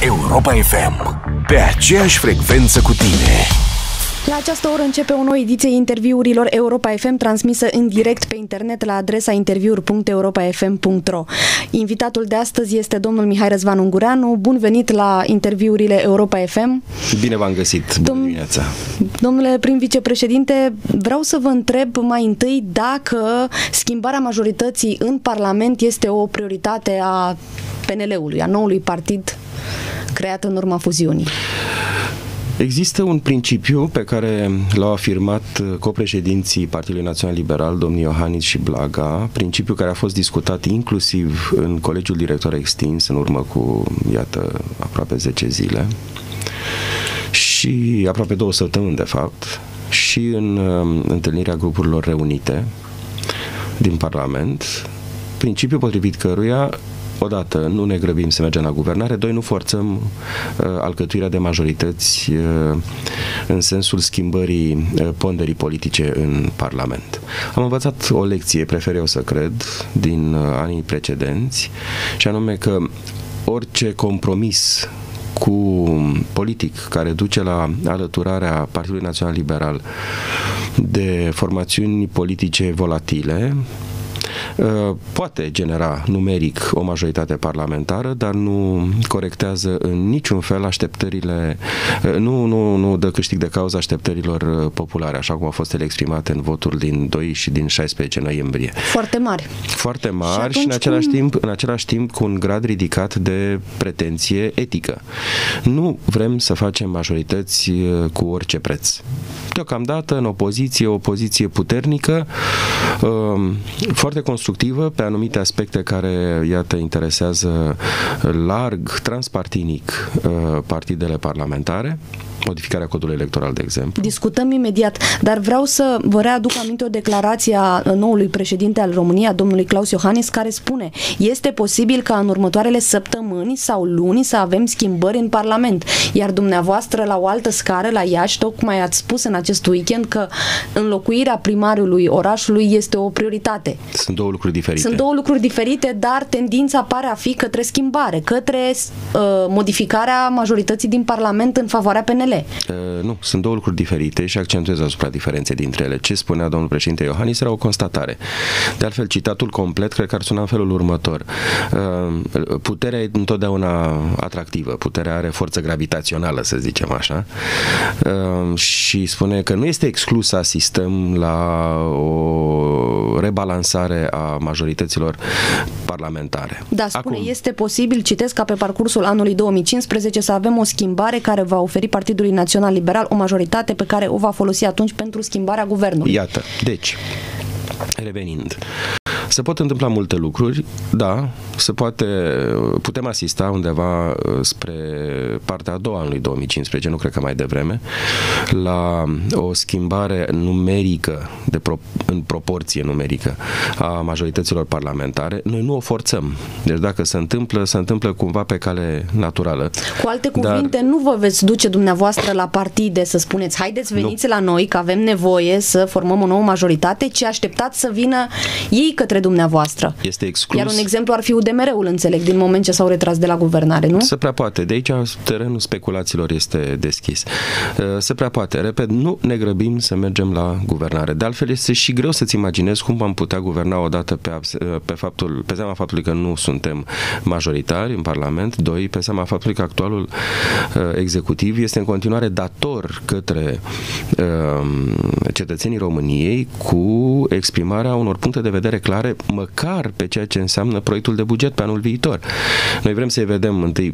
Europa FM, pe aceeași frecvență cu tine. La această oră începe o nouă ediție interviurilor Europa FM, transmisă în direct pe internet la adresa interviuri.europafm.ro. Invitatul de astăzi este domnul Mihai Răzvan Ungureanu. Bun venit la interviurile Europa FM. Bine v-am găsit. Bună dimineața. Domnule prim vicepreședinte, vreau să vă întreb mai întâi dacă schimbarea majorității în Parlament este o prioritate a PNL-ului, a noului partid creat în urma fuziunii. Există un principiu pe care l-au afirmat copreședinții Partidului Național Liberal, domnii Iohannis și Blaga, principiu care a fost discutat inclusiv în Colegiul Director Extins în urmă cu, iată, aproape 10 zile și aproape 2 săptămâni, de fapt, și în întâlnirea grupurilor reunite din Parlament, principiul potrivit căruia odată, nu ne grăbim să mergem la guvernare, doi, nu forțăm alcătuirea de majorități în sensul schimbării ponderii politice în Parlament. Am învățat o lecție, prefer eu să cred, din anii precedenți, și anume că orice compromis politic care duce la alăturarea Partidului Național Liberal de formațiuni politice volatile poate genera numeric o majoritate parlamentară, dar nu corectează în niciun fel așteptările, nu dă câștig de cauză așteptărilor populare, așa cum au fost ele exprimate în votul din 2 și din 16 noiembrie. Foarte mari. Foarte mari și în același timp cu un grad ridicat de pretenție etică. Nu vrem să facem majorități cu orice preț. Deocamdată, în opoziție, o poziție puternică, foarte constructivă pe anumite aspecte care, iată, interesează larg, transpartinic partidele parlamentare, modificarea codului electoral, de exemplu. Discutăm imediat, dar vreau să vă readuc aminte o declarație a noului președinte al României, a domnului Klaus Iohannis, care spune: este posibil ca în următoarele săptămâni sau luni să avem schimbări în Parlament. Iar dumneavoastră, la o altă scară, la Iași, tocmai ați spus în acest weekend că înlocuirea primarului orașului este o prioritate. Sunt două lucruri diferite. Sunt două lucruri diferite, dar tendința pare a fi către schimbare, către modificarea majorității din Parlament în favoarea PNL. Nu, sunt două lucruri diferite și accentuez asupra diferenței dintre ele. Ce spunea domnul președinte Iohannis era o constatare. De altfel, citatul complet cred că ar suna în felul următor. Puterea e întotdeauna atractivă. Puterea are forță gravitațională, să zicem așa. Și spune că nu este exclus să asistăm la o rebalansare a majorităților parlamentare. Da, spune, este posibil, citesc, ca pe parcursul anului 2015 să avem o schimbare care va oferi Partidului Național Liberal o majoritate pe care o va folosi atunci pentru schimbarea guvernului. Iată, deci, revenind, se pot întâmpla multe lucruri, da, putem asista undeva spre partea a doua anului 2015, nu cred că mai devreme, la o schimbare numerică, în proporție numerică a majorităților parlamentare. Noi nu o forțăm. Deci dacă se întâmplă cumva pe cale naturală. Cu alte cuvinte, nu vă veți duce dumneavoastră la partide să spuneți: haideți, veniți la noi, că avem nevoie să formăm o nouă majoritate, ci așteptați să vină ei către dumneavoastră. Este exclus. Iar un exemplu ar fi UDMR-ul, înțeleg, din moment ce s-au retras de la guvernare, nu? Se prea poate. De aici terenul speculațiilor este deschis. Se prea poate. Repet, nu ne grăbim să mergem la guvernare. De altfel, este și greu să-ți imaginezi cum am putea guverna odată pe seama faptului că nu suntem majoritari în Parlament, doi, pe seama faptului că actualul executiv este în continuare dator către cetățenii României cu exprimarea unor puncte de vedere clare, măcar pe ceea ce înseamnă proiectul de buget pe anul viitor. Noi vrem să-i vedem întâi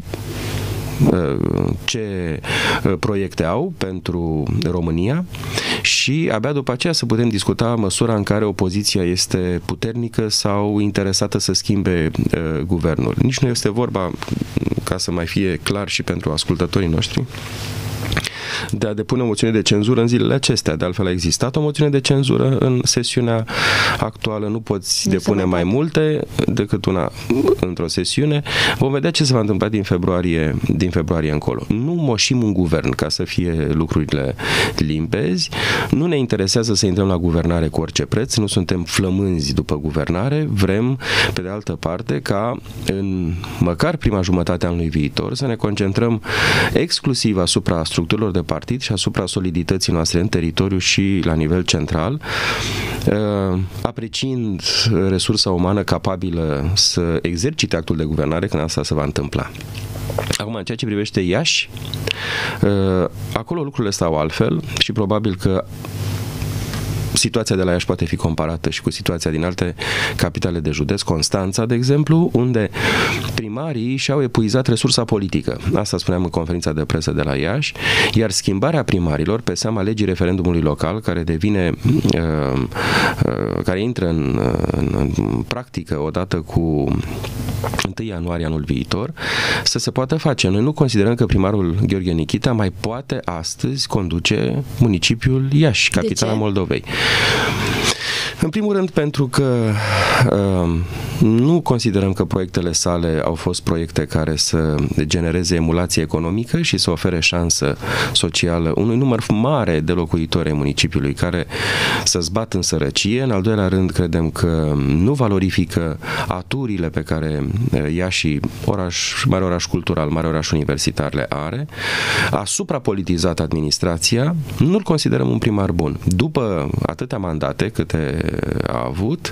ce proiecte au pentru România și abia după aceea să putem discuta măsura în care opoziția este puternică sau interesată să schimbe guvernul. Nici nu este vorba, ca să mai fie clar și pentru ascultătorii noștri, de a depune o moțiune de cenzură în zilele acestea. De altfel a existat o moțiune de cenzură în sesiunea actuală, nu poți depune mai multe decât una într-o sesiune. Vom vedea ce se va întâmpla din februarie încolo. Nu moșim un guvern, ca să fie lucrurile limpezi. Nu ne interesează să intrăm la guvernare cu orice preț, nu suntem flămânzi după guvernare, vrem, pe de altă parte, ca în măcar prima jumătate a anului viitor să ne concentrăm exclusiv asupra structurilor de partid și asupra solidității noastre în teritoriu și la nivel central, apreciind resursa umană capabilă să exercite actul de guvernare când asta se va întâmpla. Acum, în ceea ce privește Iași, acolo lucrurile stau altfel și probabil că situația de la Iași poate fi comparată și cu situația din alte capitale de județ, Constanța, de exemplu, unde primarii și-au epuizat resursa politică. Asta spuneam în conferința de presă de la Iași, iar schimbarea primarilor pe seama legii referendumului local, care devine, care intră în practică odată cu 1 ianuarie anul viitor, să se poată face. Noi nu considerăm că primarul Gheorghe Nichita mai poate astăzi conduce municipiul Iași, capitala Moldovei. În primul rând pentru că nu considerăm că proiectele sale au fost proiecte care să genereze emulație economică și să ofere șansă socială unui număr mare de locuitori ai municipiului care să zbat în sărăcie. În al doilea rând, credem că nu valorifică aturile pe care Iași, mare oraș cultural, mare oraș universitar, le are. A suprapolitizat administrația, nu-l considerăm un primar bun. După atâtea mandate câte a avut,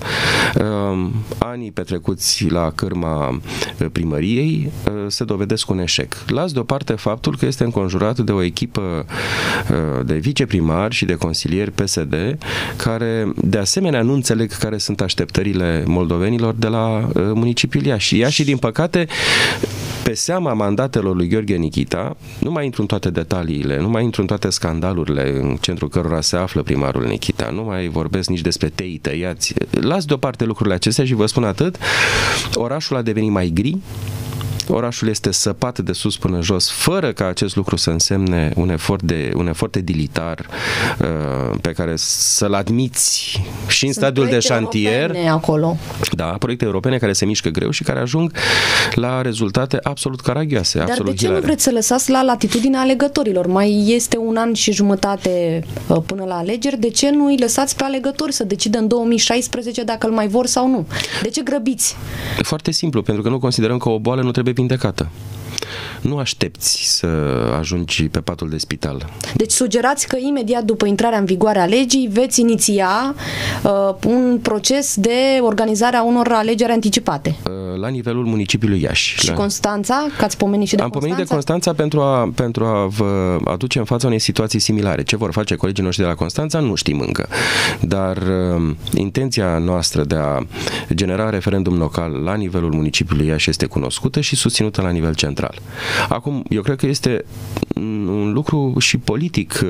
anii petrecuți la cârma primăriei se dovedesc un eșec. Las deoparte faptul că este înconjurat de o echipă de viceprimari și de consilieri PSD care de asemenea nu înțeleg care sunt așteptările moldovenilor de la municipiul Iași. Iași, din păcate, pe seama mandatelor lui Gheorghe Nichita, nu mai intru în toate detaliile, nu mai intru în toate scandalurile în centrul cărora se află primarul Nichita, nu mai vorbesc nici despre tei tăiați. Las deoparte lucrurile acestea și vă spun atât, orașul a devenit mai gri, orașul este săpat de sus până jos, fără ca acest lucru să însemne un efort edilitar pe care să-l admiți și în stadiul de șantier. Acolo. Da, proiecte europene care se mișcă greu și care ajung la rezultate absolut caragioase. Dar absolut de ce hilare. nu vreți să lăsați la latitudinea alegătorilor? Mai este 1 an și jumătate până la alegeri, de ce nu îi lăsați pe alegători să decidă în 2016 dacă îl mai vor sau nu? De ce grăbiți? Foarte simplu, pentru că nu considerăm că o boală nu trebuie vindecată. Nu aștepți să ajungi pe patul de spital. Deci sugerați că imediat după intrarea în vigoare a legii veți iniția un proces de organizare a unor alegeri anticipate. La nivelul municipiului Iași. Și Constanța? Că ați pomenit și de Constanța? Am pomenit de Constanța pentru a vă aduce în fața unei situații similare. Ce vor face colegii noștri de la Constanța nu știm încă. Dar intenția noastră de a genera referendum local la nivelul municipiului Iași este cunoscută și susținută la nivel central. Acum, eu cred că este un lucru și politic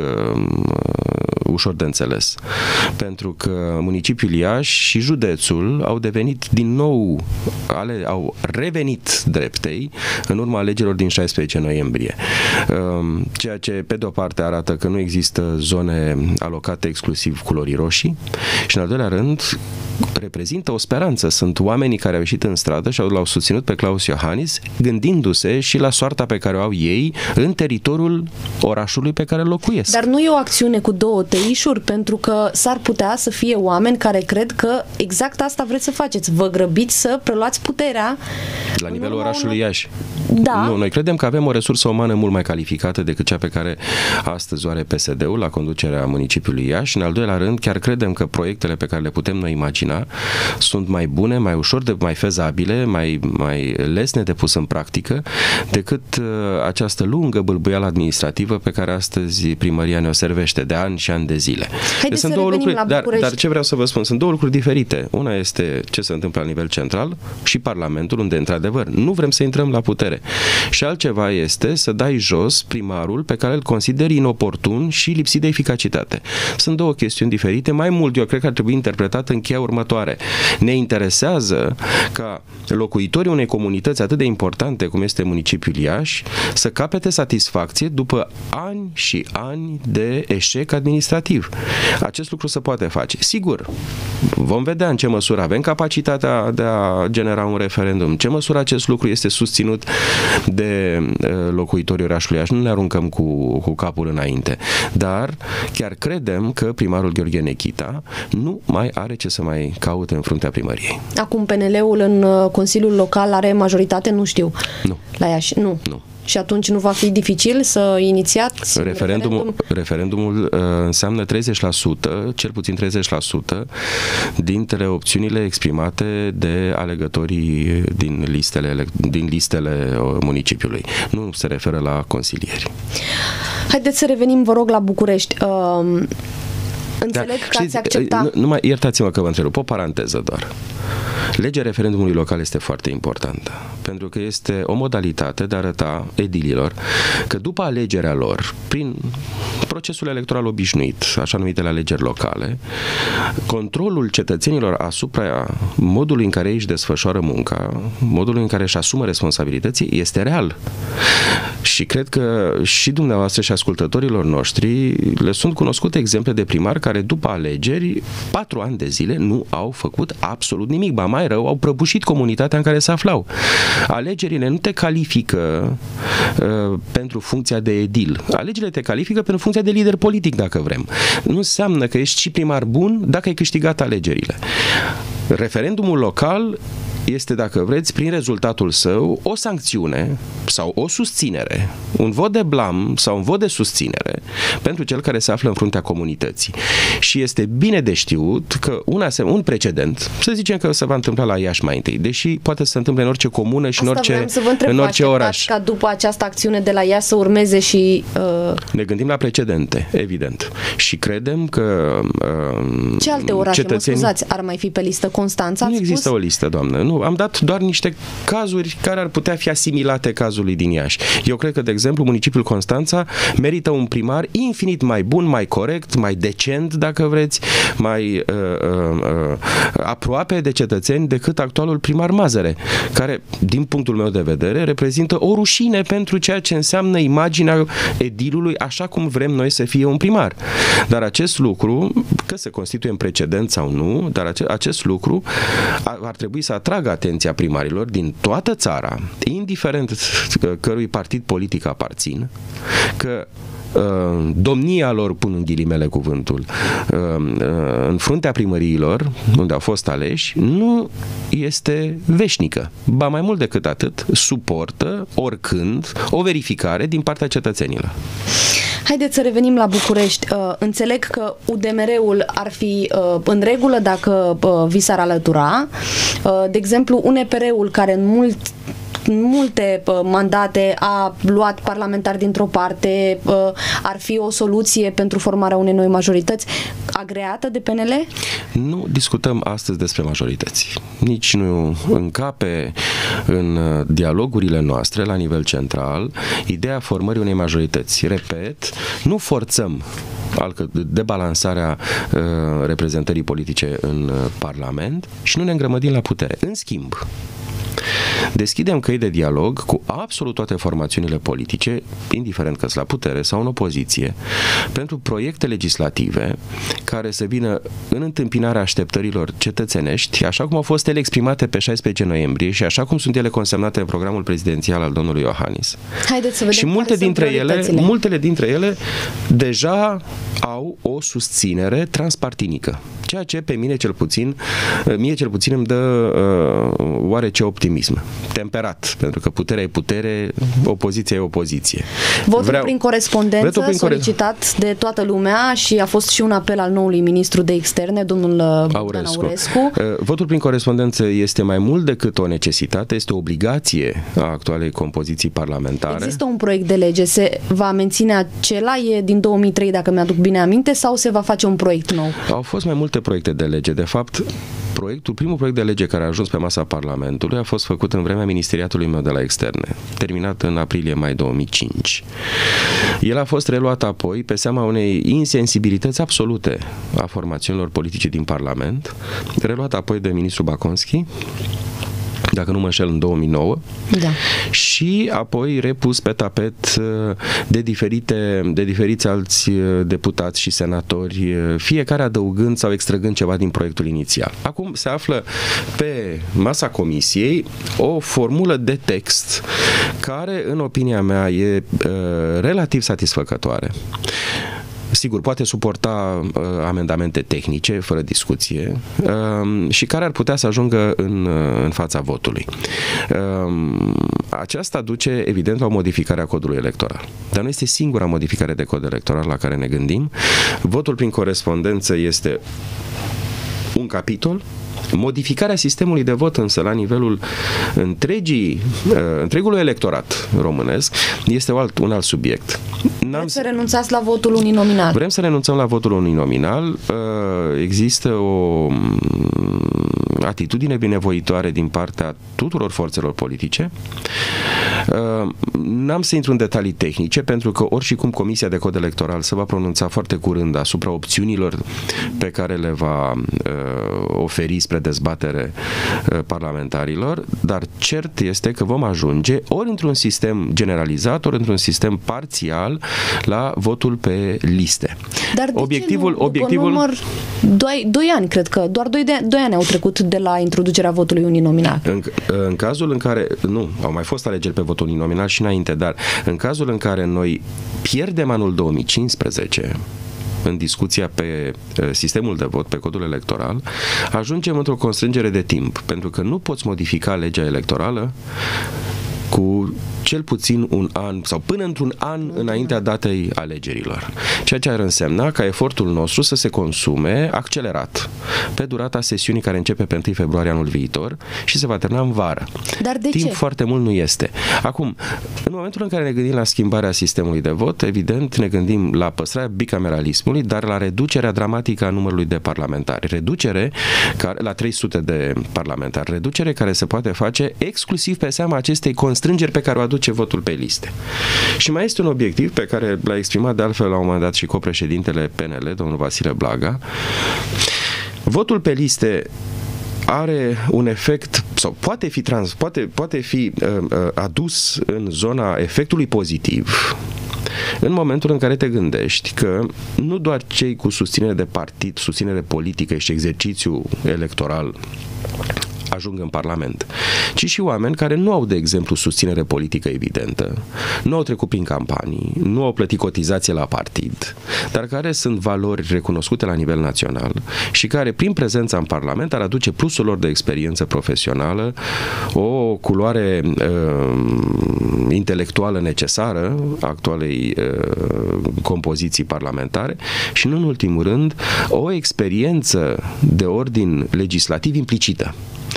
ușor de înțeles. Pentru că municipiul Iași și județul au devenit din nou, au revenit dreptei în urma alegerilor din 16 noiembrie. Ceea ce, pe de o parte, arată că nu există zone alocate exclusiv culorii roșii și, în al doilea rând, reprezintă o speranță. Sunt oamenii care au ieșit în stradă și l-au susținut pe Klaus Iohannis, gândindu-se și la soarta pe care o au ei în teritoriul orașului pe care locuiesc. Dar nu e o acțiune cu două tăișuri, pentru că s-ar putea să fie oameni care cred că exact asta vreți să faceți. Vă grăbiți să preluați puterea la nivelul orașului Iași. Da. Nu, noi credem că avem o resursă umană mult mai calificată decât cea pe care astăzi o are PSD-ul la conducerea municipiului Iași. În al doilea rând, chiar credem că proiectele pe care le putem noi imagina sunt mai bune, mai ușor, mai fezabile, mai lesne de pus în practică decât această lungă bâlbâială administrativă pe care astăzi primăria ne-o servește de ani și ani de zile. Deci sunt două lucruri, dar ce vreau să vă spun, sunt două lucruri diferite. Una este ce se întâmplă la nivel central și Parlamentul, unde într-adevăr nu vrem să intrăm la putere. Și altceva este să dai jos primarul pe care îl consideri inoportun și lipsit de eficacitate. Sunt două chestiuni diferite. Mai mult, eu cred că ar trebui interpretat în cheia următoare. Ne interesează ca locuitorii unei comunități atât de importante cum este municipiul Iași să capete satisfacție satisfacție după ani și ani de eșec administrativ. Acest lucru se poate face. Sigur, vom vedea în ce măsură avem capacitatea de a genera un referendum, în ce măsură acest lucru este susținut de locuitorii orașului Iași. Nu ne aruncăm cu capul înainte. Dar chiar credem că primarul Gheorghe Nechita nu mai are ce să mai caute în fruntea primăriei. Acum PNL-ul în Consiliul Local are majoritate? Nu știu. Nu. La Iași? Nu. Și atunci nu va fi dificil să inițiați referendumul înseamnă 30%, cel puțin 30% dintre opțiunile exprimate de alegătorii din listele municipiului. Nu se referă la consilieri. Haideți să revenim, vă rog, la București. Înțeleg că ați acceptat... Numai iertați-mă că vă întrerup, o paranteză doar. Legea referendumului local este foarte importantă, pentru că este o modalitate de a arăta edililor că după alegerea lor, prin procesul electoral obișnuit, așa numitele alegeri locale, controlul cetățenilor asupra modului în care ei își desfășoară munca, modului în care își asumă responsabilității, este real. Și cred că și dumneavoastră și ascultătorilor noștri le sunt cunoscute exemple de primari care după alegeri, 4 ani de zile, nu au făcut absolut nimic. Ba mai rău, au prăbușit comunitatea în care se aflau. Alegerile nu te califică pentru funcția de edil. Alegerile te califică pentru funcția de lider politic, dacă vrem. Nu înseamnă că ești și primar bun dacă ai câștigat alegerile. Referendumul local este, dacă vreți, prin rezultatul său, o sancțiune sau o susținere, un vot de blam sau un vot de susținere pentru cel care se află în fruntea comunității. Și este bine de știut că un precedent, să zicem că se va întâmpla la Iași mai întâi, deși poate să se întâmple în orice comună și în orice oraș. Ca după această acțiune de la Iași să urmeze și... Ne gândim la precedente, evident. Și credem că ce alte orașe, mă scuzați, ar mai fi pe listă? Constanța? Nu există o listă, doamnă. Nu, am dat doar niște cazuri care ar putea fi asimilate cazului din Iași. Eu cred că, de exemplu, municipiul Constanța merită un primar infinit mai bun, mai corect, mai decent, dacă vreți, mai aproape de cetățeni decât actualul primar Mazăre, care, din punctul meu de vedere, reprezintă o rușine pentru ceea ce înseamnă imaginea edilului așa cum vrem noi să fie un primar. Dar acest lucru, că se constituie în precedent sau nu, dar acest lucru ar trebui să atragă atenția primarilor din toată țara, indiferent cărui partid politic aparțin, că domnia lor, pun în ghilimele cuvântul, în fruntea primăriilor, unde au fost aleși, nu este veșnică. Ba mai mult decât atât, suportă oricând o verificare din partea cetățenilor. Haideți să revenim la București. Înțeleg că UDMR-ul ar fi în regulă dacă vi s-ar alătura. De exemplu, UNPR-ul, care în multe mandate a luat parlamentari dintr-o parte, ar fi o soluție pentru formarea unei noi majorități agreată de PNL? Nu discutăm astăzi despre majorități. Nici nu încape în dialogurile noastre la nivel central ideea formării unei majorități. Repet, nu forțăm debalansarea reprezentării politice în Parlament și nu ne îngrămădim la putere. În schimb, deschidem căi de dialog cu absolut toate formațiunile politice, indiferent că sunt la putere sau în opoziție, pentru proiecte legislative care să vină în întâmpinarea așteptărilor cetățenești, așa cum au fost ele exprimate pe 16 noiembrie și așa cum sunt ele consemnate în programul prezidențial al domnului Iohannis. Haideți să vedem. Și multele dintre ele deja au o susținere transpartinică. Ceea ce pe mie cel puțin îmi dă oarece optimism. Temperat, pentru că puterea e putere, opoziția e opoziție. Votul prin corespondență solicitat de toată lumea și a fost și un apel al noului ministru de externe, domnul Aurescu. Votul prin corespondență este mai mult decât o necesitate, este o obligație a actualei compoziții parlamentare. Există un proiect de lege, se va menține acela, e din 2003, dacă mi-aduc bine aminte, sau se va face un proiect nou? Au fost mai multe proiecte de lege. De fapt, primul proiect de lege care a ajuns pe masa Parlamentului a fost făcut în vremea ministeriatului meu de la externe, terminat în aprilie-mai 2005. El a fost reluat apoi pe seama unei insensibilități absolute a formațiunilor politice din Parlament, reluat apoi de ministrul Baconski, dacă nu mă înșel, în 2009, da. Și apoi repus pe tapet de diferiți alți deputați și senatori, fiecare adăugând sau extrăgând ceva din proiectul inițial. Acum se află pe masa comisiei o formulă de text care, în opinia mea, e relativ satisfăcătoare. Sigur, poate suporta amendamente tehnice, fără discuție, și care ar putea să ajungă în fața votului. Aceasta duce, evident, la o modificare a codului electoral. Dar nu este singura modificare de cod electoral la care ne gândim. Votul prin corespondență este un capitol. Modificarea sistemului de vot însă la nivelul întregului electorat românesc este un alt subiect. Vreți să renunțați la votul uninominal? Vrem să renunțăm la votul uninominal. Există o atitudine binevoitoare din partea tuturor forțelor politice. N-am să intru în detalii tehnice, pentru că oricum Comisia de Cod Electoral se va pronunța foarte curând asupra opțiunilor pe care le va oferi spre dezbatere parlamentarilor, dar cert este că vom ajunge ori într-un sistem generalizat, ori într-un sistem parțial la votul pe liste. Dar obiectivul număr 2 ani, cred că doar 2 ani au trecut de la introducerea votului uninominal. În cazul în care, nu, au mai fost alegeri pe votul uninominal și înainte, dar în cazul în care noi pierdem anul 2015 în discuția pe sistemul de vot, pe codul electoral, ajungem într-o constrângere de timp, pentru că nu poți modifica legea electorală cu cel puțin un an sau până într-un an înaintea datei alegerilor. Ceea ce ar însemna ca efortul nostru să se consume accelerat pe durata sesiunii care începe pe 1 februarie anul viitor și se va termina în vară. Dar de Timp ce? foarte mult nu este. Acum, în momentul în care ne gândim la schimbarea sistemului de vot, evident ne gândim la păstrarea bicameralismului, dar la reducerea dramatică a numărului de parlamentari. Reducere la 300 de parlamentari. Reducere care se poate face exclusiv pe seama acestei constrângeri pe care o aduce votul pe liste. Și mai este un obiectiv pe care l-a exprimat de altfel la un moment dat și copreședintele PNL, domnul Vasile Blaga. Votul pe liste are un efect sau poate fi adus în zona efectului pozitiv în momentul în care te gândești că nu doar cei cu susținere de partid, susținere politică și exercițiu electoral ajung în Parlament, ci și oameni care nu au, de exemplu, susținere politică evidentă, nu au trecut prin campanii, nu au plătit cotizație la partid, dar care sunt valori recunoscute la nivel național și care, prin prezența în Parlament, ar aduce plusul lor de experiență profesională, o culoare intelectuală necesară actualei compoziții parlamentare și, nu în ultimul rând, o experiență de ordin legislativ implicită.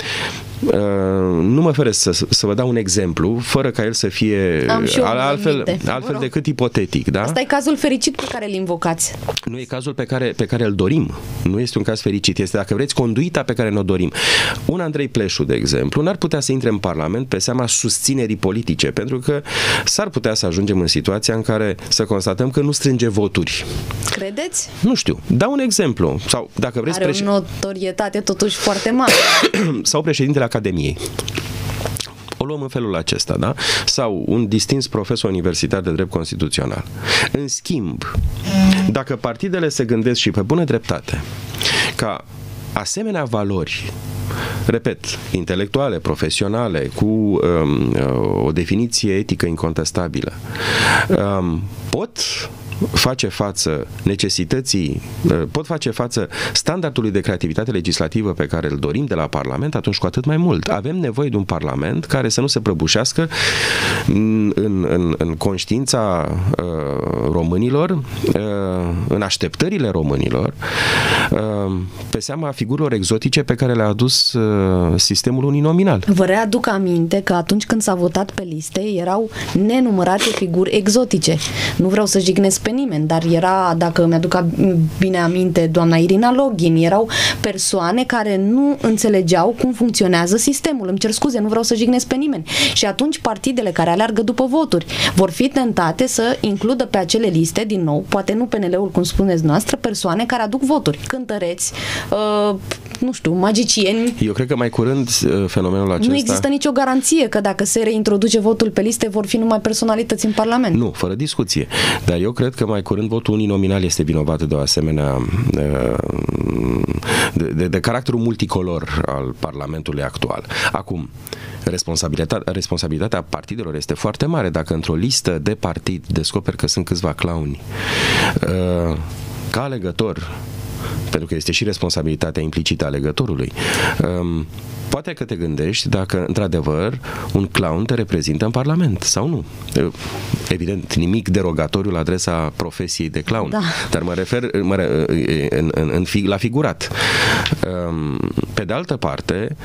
Nu mă feresc să vă dau un exemplu, fără ca el să fie altfel decât ipotetic. Da? Asta e cazul fericit pe care îl invocați. Nu e cazul pe care îl dorim. Nu este un caz fericit. Este, dacă vreți, conduita pe care ne-o dorim. Un Andrei Pleșu, de exemplu, n-ar putea să intre în Parlament pe seama susținerii politice, pentru că s-ar putea să ajungem în situația în care să constatăm că nu strânge voturi. Credeți? Nu știu. Dau un exemplu. Sau, dacă vreți, are o notorietate totuși foarte mare. Sau președintele Academiei. O luăm în felul acesta, da? Sau un distins profesor universitar de drept constituțional. În schimb, dacă partidele se gândesc și pe bună dreptate ca asemenea valori, repet, intelectuale, profesionale, cu o definiție etică incontestabilă, pot face față necesității, pot face față standardului de creativitate legislativă pe care îl dorim de la Parlament, atunci cu atât mai mult. Avem nevoie de un Parlament care să nu se prăbușească în conștiința românilor, în așteptările românilor, pe seama figurilor exotice pe care le-a adus sistemul uninominal. Vă readuc aminte că atunci când s-a votat pe liste, erau nenumărate figuri exotice. Nu vreau să jignesc pe nimeni, dar era, dacă mi-aduc bine aminte, doamna Irina Login, erau persoane care nu înțelegeau cum funcționează sistemul. Îmi cer scuze, nu vreau să jignesc pe nimeni. Și atunci partidele care aleargă după voturi vor fi tentate să includă pe acele liste, din nou, poate nu PNL-ul, cum spuneți noastră, persoane care aduc voturi. Cântăreți, nu știu, magicieni. Eu cred că mai curând fenomenul acesta... Nu există nicio garanție că dacă se reintroduce votul pe liste vor fi numai personalități în Parlament. Nu, fără discuție. Dar eu cred că mai curând votul uninominal este vinovat de o asemenea de caracterul multicolor al Parlamentului actual. Acum, responsabilitatea partidelor este foarte mare. Dacă într-o listă de partid descoperi că sunt câțiva clauni, ca alegător, pentru că este și responsabilitatea implicită a alegătorului, poate că te gândești dacă, într-adevăr, un clown te reprezintă în Parlament sau nu. Evident, nimic derogatoriu la adresa profesiei de clown, da. Dar mă refer la figurat. Pe de altă parte,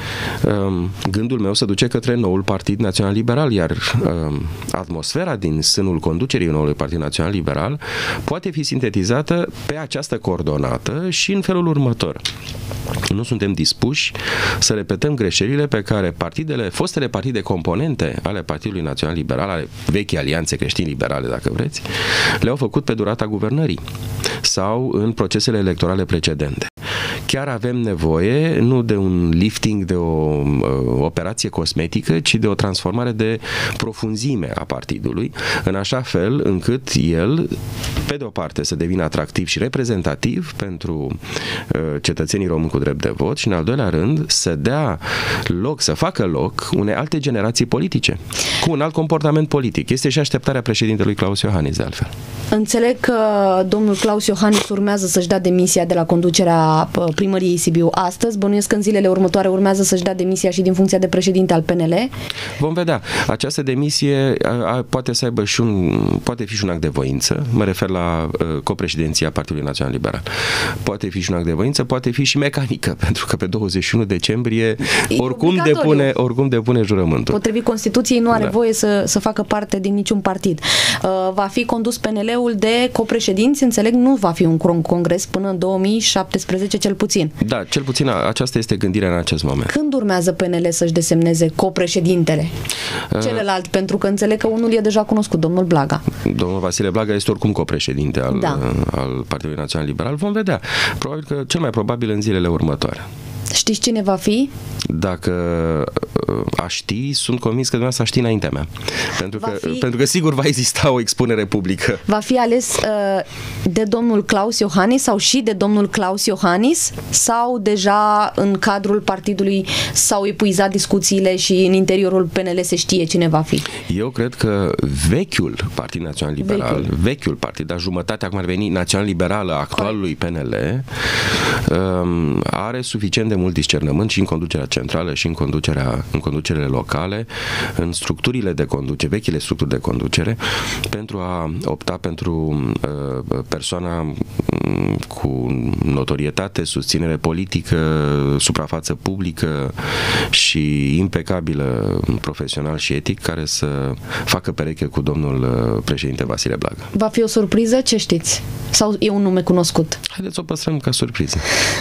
gândul meu se duce către noul Partid Național Liberal, iar atmosfera din sânul conducerii noului Partid Național Liberal poate fi sintetizată pe această coordonată și în felul următor. Nu suntem dispuși să repetăm greșelile pe care fostele partide componente ale Partidului Național Liberal, ale vechii alianțe creștin-liberale, dacă vreți, le-au făcut pe durata guvernării sau în procesele electorale precedente. Chiar avem nevoie nu de un lifting, de o operație cosmetică, ci de o transformare de profunzime a partidului, în așa fel încât el, pe de o parte, să devină atractiv și reprezentativ pentru cetățenii români cu drept de vot și, în al doilea rând, să dea loc, să facă loc unei alte generații politice, cu un alt comportament politic. Este și așteptarea președintelui Claus Iohannis, de altfel. Înțeleg că domnul Claus Iohannis urmează să-și dea demisia de la conducerea primăriei Sibiu astăzi. Bănuiesc că în zilele următoare urmează să-și dea demisia și din funcția de președinte al PNL. Vom vedea. Această demisie poate să aibă poate fi și un act de voință. Mă refer la copreședinția Partidului Național Liberal. Poate fi și un act de voință, poate fi și mecanică, pentru că pe 21 decembrie oricum depune jurământul. Potrivit Constituției nu are voie să facă parte din niciun partid. Va fi condus PNL-ul de copreședinți, înțeleg, nu va fi un congres până în 2017 cel puțin. Da, cel puțin aceasta este gândirea în acest moment. Când urmează PNL să-și desemneze copreședintele? Celălalt, pentru că înțeleg că unul e deja cunoscut, domnul Blaga. Domnul Vasile Blaga este oricum copreședinte al Partidului Național Liberal. Vom vedea. Probabil că cel mai probabil în zilele următoare. Știți cine va fi? Dacă aș ști, sunt convins că dumneavoastră ști înaintea mea. Pentru că sigur va exista o expunere publică. Va fi ales de domnul Claus Iohannis sau și de domnul Claus Iohannis? Sau deja în cadrul partidului s-au epuizat discuțiile și în interiorul PNL se știe cine va fi? Eu cred că vechiul Partid Național Liberal, vechiul partid, dar jumătatea, cum ar veni, Național Liberală a actualului PNL, are suficient de mult discernământ și în conducerea centrală și în conducerile locale, în structurile de conducere, vechile structuri de conducere, pentru a opta pentru persoana cu notorietate, susținere politică, suprafață publică și impecabilă profesional și etic, care să facă pereche cu domnul președinte Vasile Blaga. Va fi o surpriză? Ce știți? Sau e un nume cunoscut? Haideți să o păstrăm ca surpriză.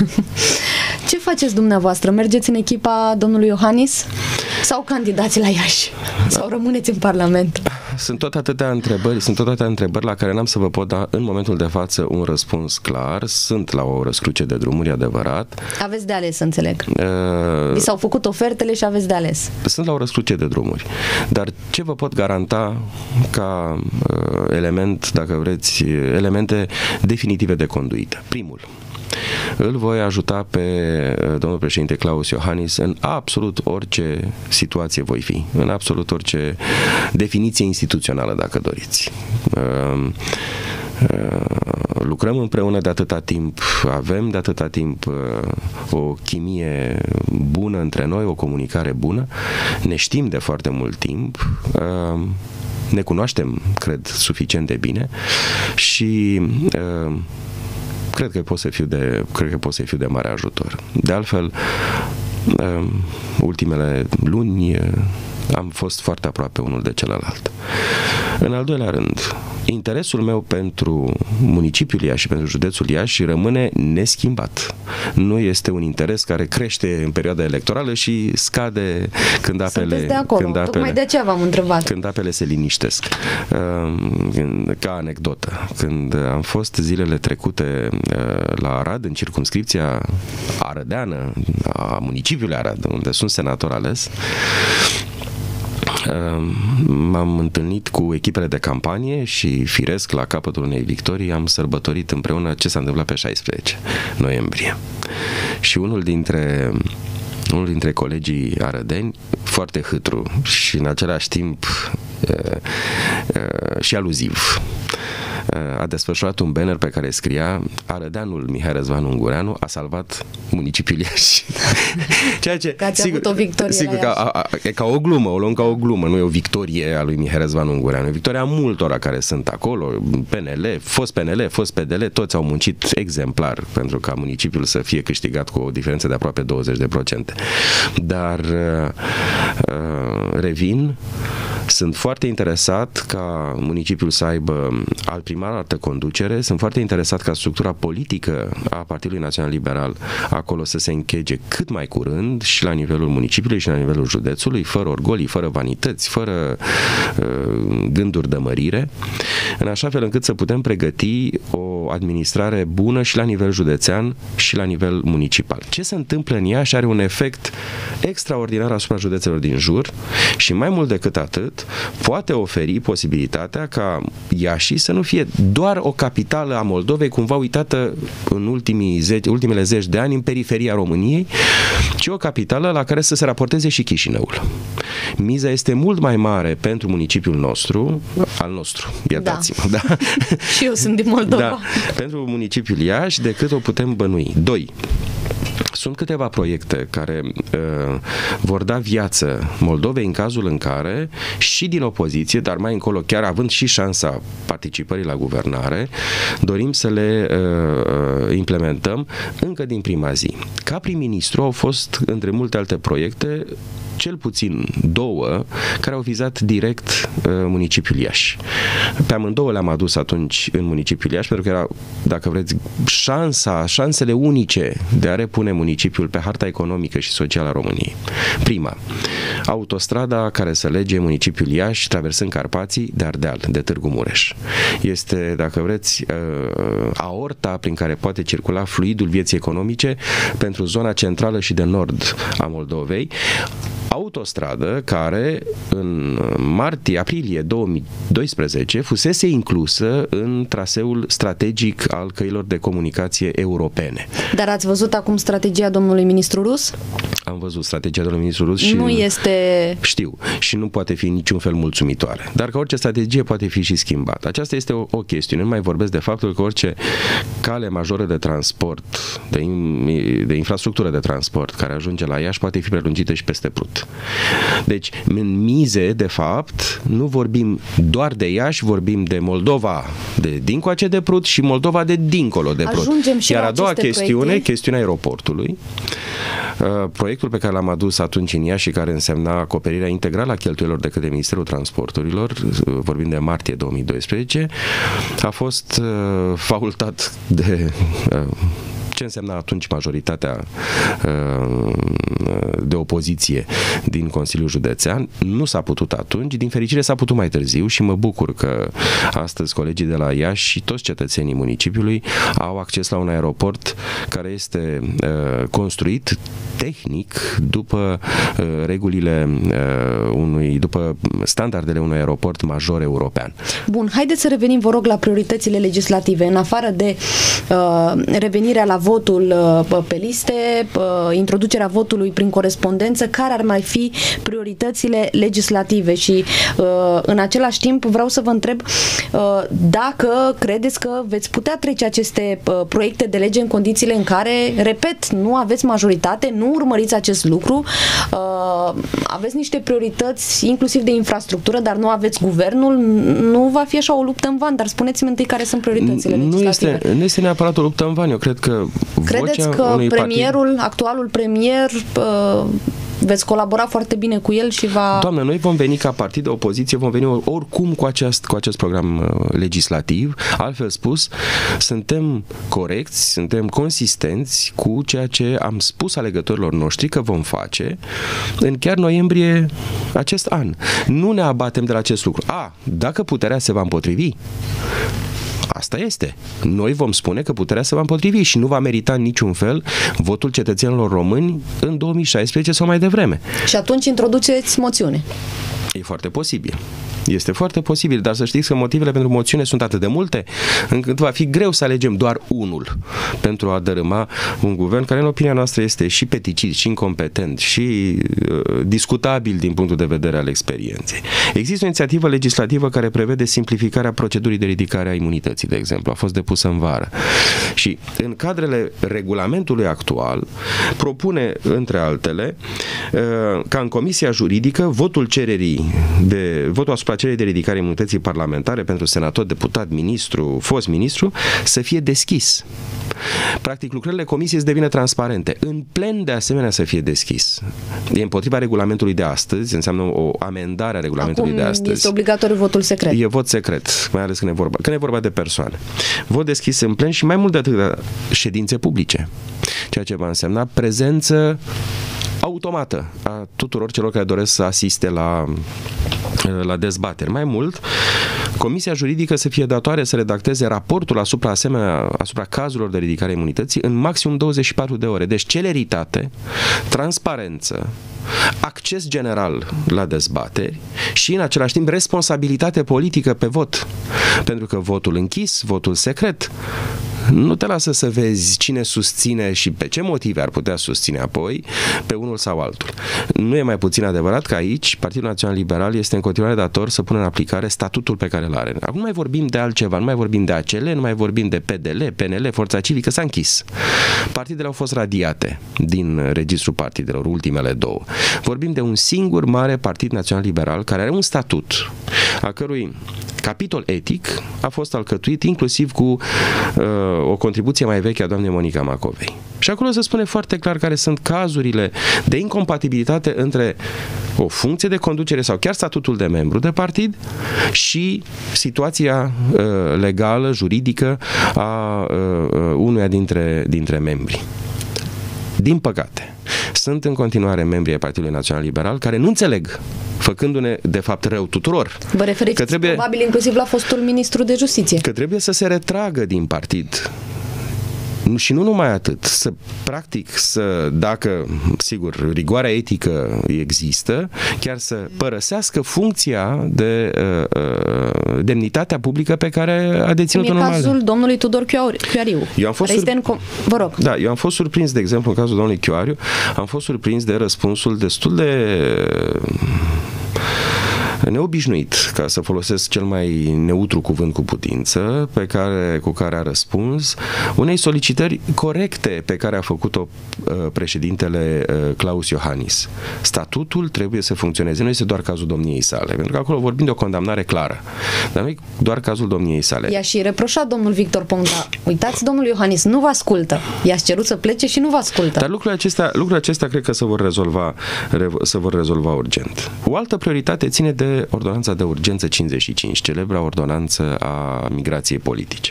Ce faceți dumneavoastră? Mergeți în echipa domnului Iohannis? Sau candidați la Iași? Sau rămâneți în Parlament? Sunt tot atâtea întrebări la care n-am să vă pot da în momentul de față un răspuns clar. Sunt la o răscruce de drumuri, adevărat. Aveți de ales, înțeleg. Vi s-au făcut ofertele și aveți de ales. Sunt la o răscruce de drumuri. Dar ce vă pot garanta ca element, dacă vreți, elemente definitive de conduită? Primul, îl voi ajuta pe domnul președinte Claus Iohannis în absolut orice situație voi fi, în absolut orice definiție instituțională, dacă doriți. Lucrăm împreună de atâta timp, avem de atâta timp o chimie bună între noi, o comunicare bună, ne știm de foarte mult timp, ne cunoaștem, cred, suficient de bine și cred că pot să fiu de mare ajutor. De altfel, ultimele luni am fost foarte aproape unul de celălalt. În al doilea rând, interesul meu pentru municipiul Iași și pentru județul Iași rămâne neschimbat. Nu este un interes care crește în perioada electorală și scade când apele... de acolo. Tocmai de aceea v-am întrebat. Când apele se liniștesc. Ca anecdotă, când am fost zilele trecute la Arad, în circumscripția arădeană a municipiului Arad, unde sunt senator ales, m-am întâlnit cu echipele de campanie și firesc la capătul unei victorii am sărbătorit împreună ce s-a întâmplat pe 16 noiembrie. Și unul dintre colegii arădeni, foarte hâtru și în același timp și aluziv, a desfășurat un banner pe care scria: Arădeanul Mihai Răzvan Ungureanu a salvat municipiul Iași. Ceea ce, sigur, avut o victorie sigur e ca o glumă, o luăm ca o glumă, nu e o victorie a lui Mihai Răzvan Ungureanu, e o victorie a multora care sunt acolo, PNL, fost PDL, toți au muncit exemplar pentru ca municipiul să fie câștigat cu o diferență de aproape 20%. Dar revin, sunt foarte interesat ca municipiul să aibă al primar altă conducere, sunt foarte interesat ca structura politică a Partidului Național Liberal acolo să se închege cât mai curând și la nivelul municipiului și la nivelul județului, fără orgolii, fără vanități, fără gânduri de mărire, în așa fel încât să putem pregăti o administrare bună și la nivel județean și la nivel municipal. Ce se întâmplă în Iași are un efect extraordinar asupra județelor din jur și mai mult decât atât, poate oferi posibilitatea ca Iași să nu fie doar o capitală a Moldovei, cumva uitată în ultimele 10 de ani în periferia României, ci o capitală la care să se raporteze și Chișinăul. Miza este mult mai mare pentru municipiul nostru, al nostru, iertați-mă, da. Și eu sunt din Moldova. Da, pentru municipiul Iași, decât o putem bănui. 2. Sunt câteva proiecte care vor da viață Moldovei în cazul în care și din opoziție, dar mai încolo chiar având și șansa participării la guvernare, dorim să le implementăm încă din prima zi. Ca prim-ministru au fost, între multe alte proiecte, cel puțin 2 care au vizat direct municipiul Iași. Pe amândouă le-am adus atunci în municipiul Iași, pentru că era, dacă vreți, șansele unice de a repune municipiul pe harta economică și socială a României. Prima, autostrada care să lege municipiul Iași, traversând Carpații, de Ardeal, de Târgu Mureș. Este, dacă vreți, aorta prin care poate circula fluidul vieții economice pentru zona centrală și de nord a Moldovei. Autostradă care în aprilie 2012 fusese inclusă în traseul strategic al căilor de comunicație europene. Dar ați văzut acum strategia domnului ministru rus? Am văzut strategia domnului ministru rus și nu este... Știu, și nu poate fi niciun fel mulțumitoare. Dar că orice strategie poate fi și schimbată. Aceasta este o chestiune. Nu mai vorbesc de faptul că orice cale majoră de transport, de infrastructură de transport care ajunge la Iași poate fi prelungită și peste Prut. Deci, în mize, de fapt, nu vorbim doar de Iași, vorbim de Moldova de dincoace de Prut și Moldova de dincolo de Prut. Iar a doua chestiune, chestiunea aeroportului, proiectul pe care l-am adus atunci în Iași și care însemna acoperirea integrală a cheltuielor de către Ministerul Transporturilor, vorbim de martie 2012, a fost faultat ce însemna atunci majoritatea de opoziție din Consiliul Județean. Nu s-a putut atunci, din fericire s-a putut mai târziu și mă bucur că astăzi colegii de la Iași și toți cetățenii municipiului au acces la un aeroport care este construit tehnic după regulile după standardele unui aeroport major european. Bun, haideți să revenim, vă rog, la prioritățile legislative. În afară de revenirea la votul pe liste, introducerea votului prin corespondență, care ar mai fi prioritățile legislative? Și în același timp vreau să vă întreb dacă credeți că veți putea trece aceste proiecte de lege în condițiile în care, repet, nu aveți majoritate, nu urmăriți acest lucru, aveți niște priorități inclusiv de infrastructură, dar nu aveți guvernul, nu va fi așa o luptă în van, dar spuneți-mi întâi care sunt prioritățile legislative. Nu este neapărat o luptă în van, eu cred că credeți că actualul premier veți colabora foarte bine cu el și va... Doamne, noi vom veni ca partid de opoziție, vom veni oricum cu acest program legislativ. Altfel spus, suntem corecți, suntem consistenți cu ceea ce am spus alegătorilor noștri că vom face în chiar noiembrie acest an. Nu ne abatem de la acest lucru. Dacă puterea se va împotrivi, asta este. Noi vom spune că puterea se va împotrivi și nu va merita în niciun fel votul cetățenilor români în 2016 sau mai devreme. Și atunci introduceți moțiune. E foarte posibil. Este foarte posibil, dar să știți că motivele pentru moțiune sunt atât de multe, încât va fi greu să alegem doar unul pentru a dărâma un guvern care, în opinia noastră, este și peticit, și incompetent, și discutabil din punctul de vedere al experienței. Există o inițiativă legislativă care prevede simplificarea procedurii de ridicare a imunității, de exemplu. A fost depusă în vară. Și în cadrele regulamentului actual propune, între altele, ca în Comisia Juridică votul asupra cererii de ridicare a imunității parlamentare pentru senator, deputat, ministru, fost ministru, să fie deschis. Practic, lucrările comisiei să devină transparente. În plen, de asemenea, să fie deschis. E împotriva regulamentului de astăzi, înseamnă o amendare a regulamentului de astăzi. Este obligatoriu votul secret. E vot secret, mai ales când e vorba de persoane. Vot deschis în plen și mai mult de atât, ședințe publice. Ceea ce va însemna prezență automată a tuturor celor care doresc să asiste la dezbateri. Mai mult, Comisia Juridică să fie datoare să redacteze raportul asupra cazurilor de ridicare a imunității în maximum 24 de ore. Deci celeritate, transparență, acces general la dezbateri și în același timp responsabilitate politică pe vot. Pentru că votul închis, votul secret, nu te lasă să vezi cine susține și pe ce motive ar putea susține apoi pe unul sau altul. Nu e mai puțin adevărat că aici Partidul Național Liberal este în continuare dator să pună în aplicare statutul pe care îl are. Acum nu mai vorbim de altceva, nu mai vorbim de ACL, nu mai vorbim de PDL, PNL, Forța Civică, s-a închis. Partidele au fost radiate din registrul partidelor, ultimele două. Vorbim de un singur mare Partid Național Liberal care are un statut a cărui capitol etic a fost alcătuit inclusiv cu o contribuție mai veche a doamnei Monica Macovei. Și acolo se spune foarte clar care sunt cazurile de incompatibilitate între o funcție de conducere sau chiar statutul de membru de partid și situația legală, juridică a unuia dintre membri. Din păcate, sunt în continuare membrii ai Partidului Național Liberal care nu înțeleg, făcându-ne de fapt rău tuturor. Vă referiți probabil inclusiv la fostul ministru de Justiție. Că trebuie să se retragă din partid. Și nu numai atât, dacă, sigur, rigoarea etică există, chiar să părăsească funcția de demnitatea publică pe care a deținut-o normal. În cazul domnului Tudor Chiariu. Vă rog. Da, eu am fost surprins, de exemplu, în cazul domnului Chiariu, am fost surprins de răspunsul destul de neobișnuit, ca să folosesc cel mai neutru cuvânt cu putință, cu care a răspuns unei solicitări corecte pe care a făcut-o președintele Klaus Iohannis. Statutul trebuie să funcționeze. Nu este doar cazul domniei sale, pentru că acolo vorbim de o condamnare clară. Dar nu e doar cazul domniei sale. I-a și reproșat domnul Victor Ponta. Uitați, domnul Iohannis nu vă ascultă. I-ați cerut să plece și nu vă ascultă. Dar lucrurile acestea cred că se vor rezolva urgent. O altă prioritate ține de ordonanța de urgență 55, celebra ordonanță a migrației politice.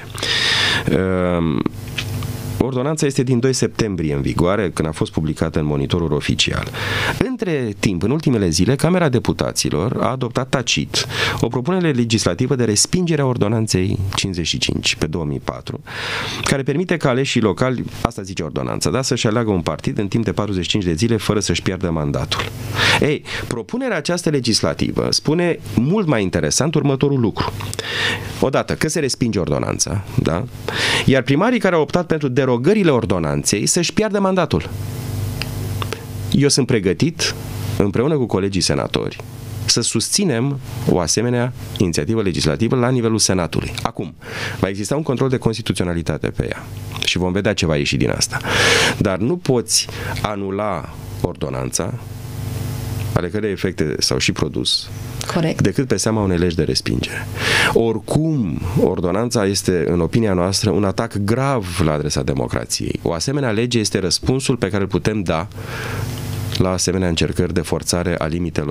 Ordonanța este din 2 septembrie în vigoare, când a fost publicată în Monitorul Oficial. Între timp, în ultimele zile, Camera Deputaților a adoptat tacit o propunere legislativă de respingere a ordonanței 55 pe 2004, care permite ca aleșii locali, asta zice ordonanța, să-și aleagă un partid în timp de 45 de zile fără să-și piardă mandatul. Ei, propunerea aceasta legislativă spune mult mai interesant următorul lucru. Odată, că se respinge ordonanța, da? Iar primarii care au optat pentru derogările ordonanței să-și piardă mandatul. Eu sunt pregătit, împreună cu colegii senatori, să susținem o asemenea inițiativă legislativă la nivelul Senatului. Acum, va exista un control de constituționalitate pe ea și vom vedea ce va ieși din asta. Dar nu poți anula ordonanța, ale cărei efecte s-au și produs, corect, decât pe seama unei legi de respingere. Oricum, ordonanța este, în opinia noastră, un atac grav la adresa democrației. O asemenea lege este răspunsul pe care îl putem da la asemenea încercări de forțare a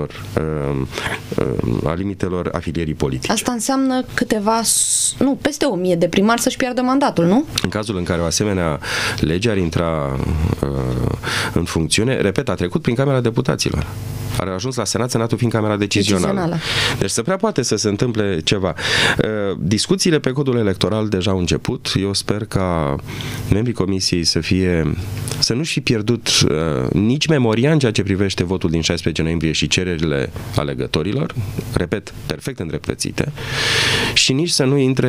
limitelor afilierii politice. Asta înseamnă peste 1000 de primari să-și piardă mandatul, nu? În cazul în care o asemenea lege ar intra în funcțiune, repet, a trecut prin Camera Deputaților. A ajuns la Senat, Senatul fiind Camera Decizională. Deci se prea poate să se întâmple ceva. Discuțiile pe codul electoral deja au început. Eu sper ca membrii Comisiei să nu-și fi pierdut nici memoria în ceea ce privește votul din 16 noiembrie și cererile alegătorilor, repet, perfect îndreptățite, și nici să nu intre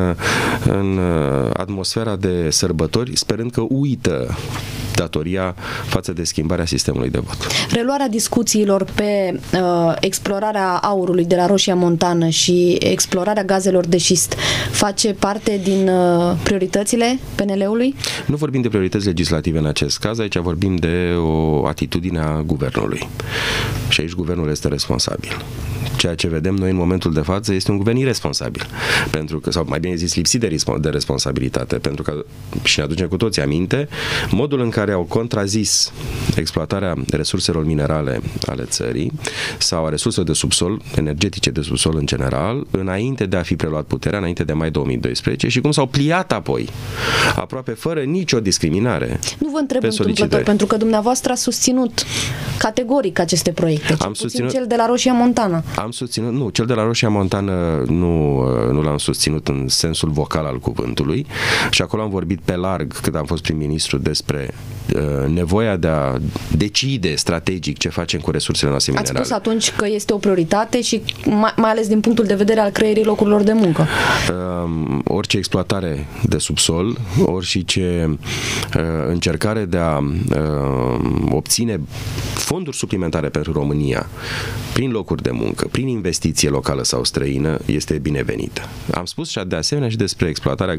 în atmosfera de sărbători, sperând că uită datoria față de schimbarea sistemului de vot. Reluarea discuțiilor pe explorarea aurului de la Roșia Montană și explorarea gazelor de șist face parte din prioritățile PNL-ului? Nu vorbim de priorități legislative în acest caz, aici vorbim de o atitudine a guvernului. Și aici guvernul este responsabil. Ceea ce vedem noi în momentul de față este un guvern irresponsabil, pentru că, sau mai bine zis, lipsit de responsabilitate, pentru că, și ne aducem cu toții aminte, modul în care au contrazis exploatarea resurselor minerale ale țării sau a resurselor de subsol, energetice de subsol în general, înainte de a fi preluat puterea, înainte de mai 2012, și cum s-au pliat apoi, aproape fără nicio discriminare. Nu vă întreb întâmplător, pentru că dumneavoastră a susținut categoric aceste proiecte, cel puțin cel de la Roșia Montană. Am susținut, nu, cel de la Roșia Montană nu l-am susținut în sensul vocal al cuvântului, și acolo am vorbit pe larg, când am fost prim-ministru, despre nevoia de a decide strategic ce facem cu resursele noastre minerale. Ați spus atunci că este o prioritate și mai ales din punctul de vedere al creierii locurilor de muncă. Orice exploatare de subsol, orice încercare de a obține fonduri suplimentare pentru România prin locuri de muncă, prin investiție locală sau străină, este binevenită. Am spus și de asemenea și despre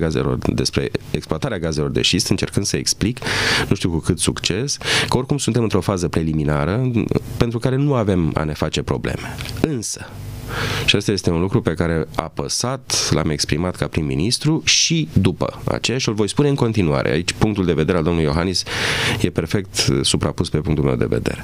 exploatarea gazelor de șist, încercând să explic, nu știu cu cât succes, că oricum suntem într-o fază preliminară pentru care nu avem a ne face probleme. Însă, și asta este un lucru pe care apăsat l-am exprimat ca prim-ministru și după aceea, și îl voi spune în continuare. Aici punctul de vedere al domnului Iohannis e perfect suprapus pe punctul meu de vedere.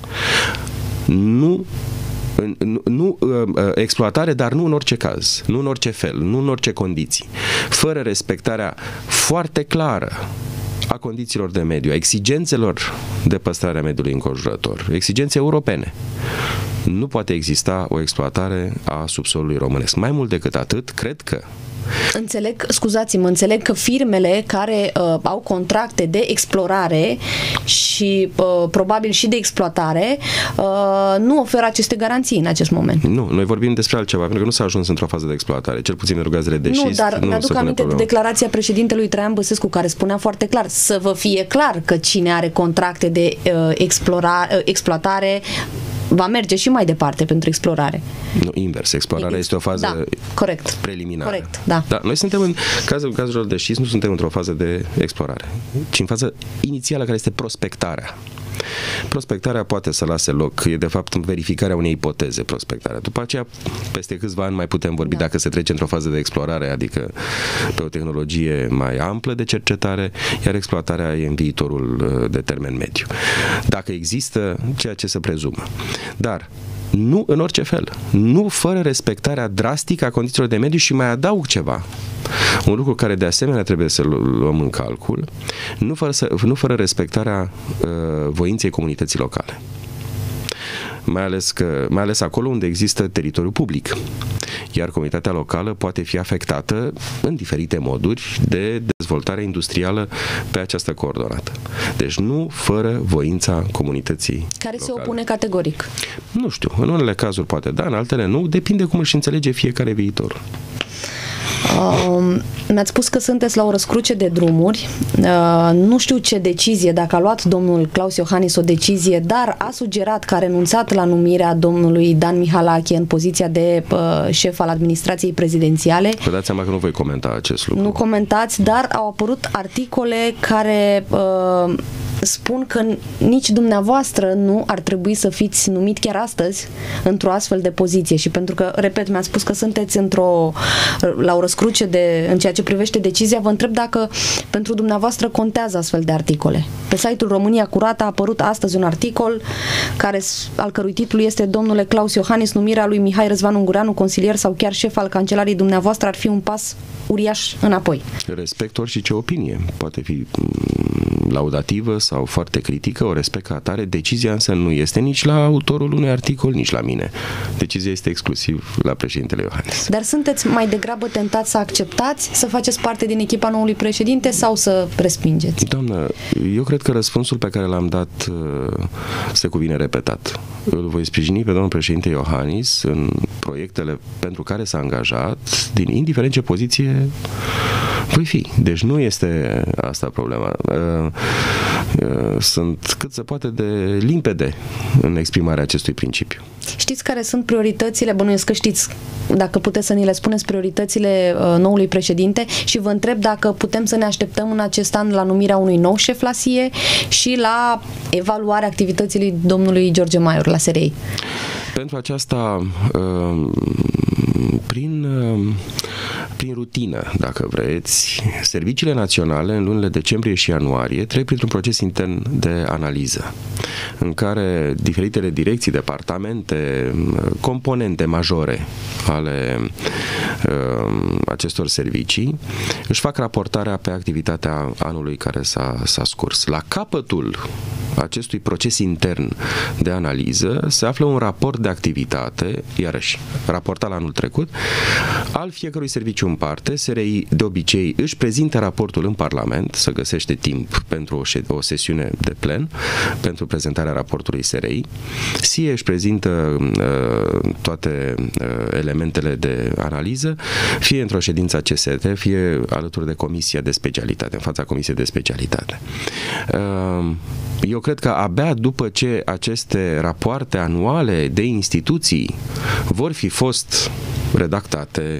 Nu exploatare, dar nu în orice caz, nu în orice fel, nu în orice condiții, fără respectarea foarte clară a condițiilor de mediu, a exigențelor de păstrare a mediului înconjurător, exigențe europene. Nu poate exista o exploatare a subsolului românesc. Mai mult decât atât, cred că înțeleg că firmele care au contracte de explorare și probabil și de exploatare nu oferă aceste garanții în acest moment. Nu, noi vorbim despre altceva, pentru că nu s-a ajuns într-o fază de exploatare, cel puțin pentru gazele de șist. Nu, dar mi-aduc aminte de declarația președintelui Traian Băsescu, care spunea foarte clar, să vă fie clar că cine are contracte de exploatare va merge și mai departe pentru explorare. Nu, invers. Explorarea este o fază preliminară. Corect, da. Dar noi suntem în cazul gazelor de șist, nu suntem într-o fază de explorare, ci în fază inițială, care este prospectarea. Prospectarea poate să lase loc, e de fapt verificarea unei ipoteze, prospectarea. După aceea, peste câțiva ani mai putem vorbi dacă se trece într-o fază de explorare, adică pe o tehnologie mai amplă de cercetare, iar exploatarea e în viitorul de termen mediu. Dacă există ceea ce se prezumă. Dar nu în orice fel. Nu fără respectarea drastică a condițiilor de mediu, și mai adaug ceva. Un lucru care de asemenea trebuie să luăm în calcul, nu fără respectarea voinței comunității locale. Mai ales acolo unde există teritoriu public. Iar comunitatea locală poate fi afectată în diferite moduri de dezvoltare industrială pe această coordonată. Deci nu fără voința comunității care locale. Se opune categoric. Nu știu, în unele cazuri poate da, în altele nu, depinde cum își înțelege fiecare viitorul. Mi-ați spus că sunteți la o răscruce de drumuri. Nu știu ce decizie, dacă a luat domnul Claus Iohannis o decizie, dar a sugerat că a renunțat la numirea domnului Dan Mihalache în poziția de șef al administrației prezidențiale. Vă dați seama că nu voi comenta acest lucru. Nu comentați, dar au apărut articole care spun că nici dumneavoastră nu ar trebui să fiți numit chiar astăzi într-o astfel de poziție, și pentru că, repet, mi-a spus că sunteți la o răscruce în ceea ce privește decizia, vă întreb dacă pentru dumneavoastră contează astfel de articole. Pe site-ul România Curată a apărut astăzi un articol al cărui titlu este: Domnule Claus Iohannis, numirea lui Mihai Răzvan Ungureanu, consilier sau chiar șef al cancelariei dumneavoastră, ar fi un pas uriaș înapoi. Respect orice opinie. Poate fi laudativă sau foarte critică, o respect ca atare. Decizia însă nu este nici la autorul unui articol, nici la mine. Decizia este exclusiv la președintele Iohannis. Dar sunteți mai degrabă tentați să acceptați, să faceți parte din echipa noului președinte sau să respingeți? Doamnă, eu cred că răspunsul pe care l-am dat se cuvine repetat. Îl voi sprijini pe domnul președinte Iohannis în proiectele pentru care s-a angajat, indiferent ce poziție voi fi. Deci nu este asta problema. Sunt cât se poate de limpede în exprimarea acestui principiu. Știți care sunt prioritățile, bănuiesc că știți, dacă puteți să ni le spuneți, prioritățile noului președinte, și vă întreb dacă putem să ne așteptăm în acest an la numirea unui nou șef la SIE și la evaluarea activității domnului George Maior la SRI. Pentru aceasta, prin rutină, dacă vreți, serviciile naționale în lunile decembrie și ianuarie trec printr-un proces intern de analiză, în care diferitele direcții, departamente, componente majore ale acestor servicii își fac raportarea pe activitatea anului care s-a scurs. La capătul acestui proces intern de analiză se află un raport de activitate, iarăși, raportat la anul trecut, al fiecărui serviciu în parte. SRI de obicei își prezintă raportul în Parlament, să găsește timp pentru o sesiune de plen, pentru prezentarea raportului SRI. SIE își prezintă toate elementele de analiză, fie într-o ședință CST, fie alături de Comisia de Specialitate, în fața Comisiei de Specialitate. Eu cred că abia după ce aceste rapoarte anuale de instituții vor fi fost redactate,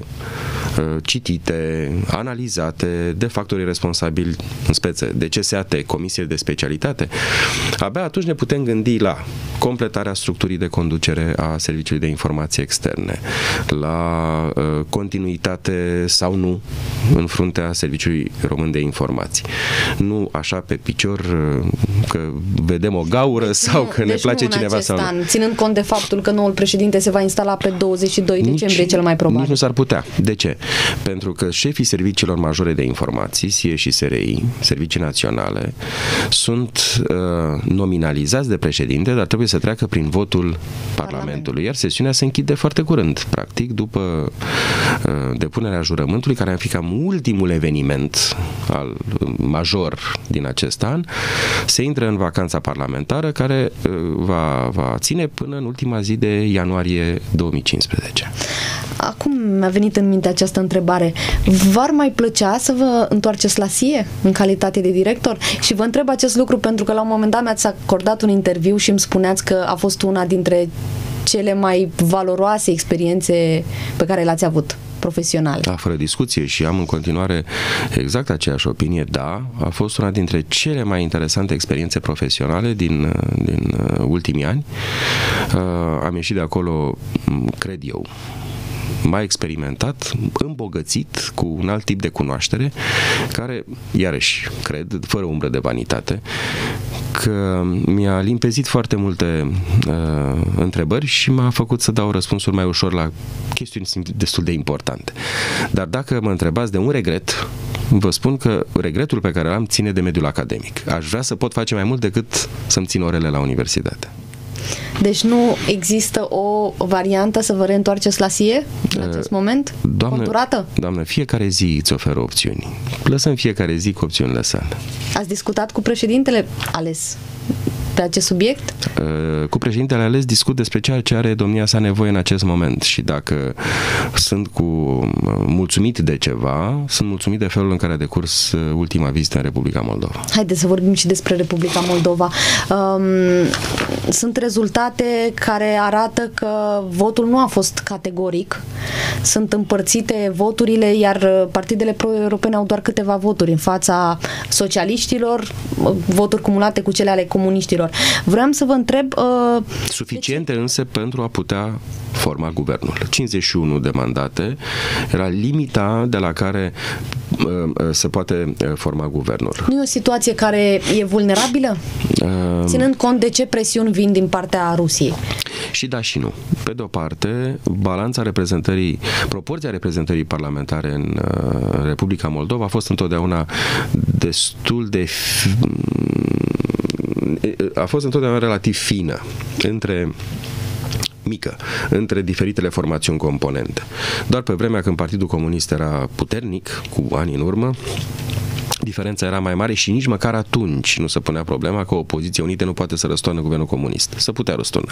citite, analizate de factorii responsabili în speță, de CSAT, Comisie de Specialitate, abia atunci ne putem gândi la completarea structurii de conducere a Serviciului de Informații Externe, la continuitate sau nu în fruntea Serviciului Român de Informații. Nu așa pe picior că vedem o gaură sau că ne place cineva sau nu. Ținând cont de faptul că noul președinte se va instala pe 22 decembrie cel mai probabil. Nici nu s-ar putea. De ce? Pentru că șefii serviciilor majore de informații, SIE și SRI, servicii naționale, sunt nominalizați de președinte, dar trebuie să treacă prin votul Parlamentului, iar sesiunea se închide foarte curând, practic, după depunerea jurământului, care ar fi cam ultimul eveniment major din acest an. Se intră în vacanța parlamentară, care va ține până în ultima zi de ianuarie 2015. Acum mi-a venit în minte această întrebare. V-ar mai plăcea să vă întoarceți la SIE în calitate de director? Și vă întreb acest lucru pentru că la un moment dat mi-ați acordat un interviu și îmi spuneați că a fost una dintre cele mai valoroase experiențe pe care le-ați avut profesionale. Da, fără discuție, și am în continuare exact aceeași opinie. Da, a fost una dintre cele mai interesante experiențe profesionale din ultimii ani. Am ieșit de acolo, cred eu, mai experimentat, îmbogățit, cu un alt tip de cunoaștere, care, iarăși, cred, fără umbră de vanitate, că mi-a limpezit foarte multe întrebări și m-a făcut să dau răspunsuri mai ușor la chestiuni destul de importante. Dar dacă mă întrebați de un regret, vă spun că regretul pe care l-am ține de mediul academic. Aș vrea să pot face mai mult decât să-mi țin orele la universitate. Deci nu există o variantă să vă reîntoarceți la SIE în acest moment? Doamnă, fiecare zi îți oferă opțiuni. Lăsăm fiecare zi cu opțiunile sale. Ați discutat cu președintele ales pe acest subiect? Cu președintele ales discut despre ceea ce are domnia sa nevoie în acest moment și dacă sunt mulțumit de ceva, sunt mulțumit de felul în care a decurs ultima vizită în Republica Moldova. Haideți să vorbim și despre Republica Moldova. Sunt rezultate care arată că votul nu a fost categoric. Sunt împărțite voturile, iar partidele pro-europene au doar câteva voturi în fața socialiștilor, voturi cumulate cu cele ale comuniștilor. Vreau să vă întreb... Suficiente însă pentru a putea forma guvernul. 51 de mandate era limita de la care se poate forma guvernul. Nu e o situație care e vulnerabilă? Ținând cont de ce presiuni vin din partea Rusiei? Și da și nu. Pe de o parte, proporția reprezentării parlamentare în Republica Moldova a fost întotdeauna relativ fină între diferitele formațiuni componente. Doar pe vremea când Partidul Comunist era puternic, cu ani în urmă, diferența era mai mare și nici măcar atunci nu se punea problema că o opoziție unită nu poate să răstoarnă guvernul comunist. Se putea răsturna.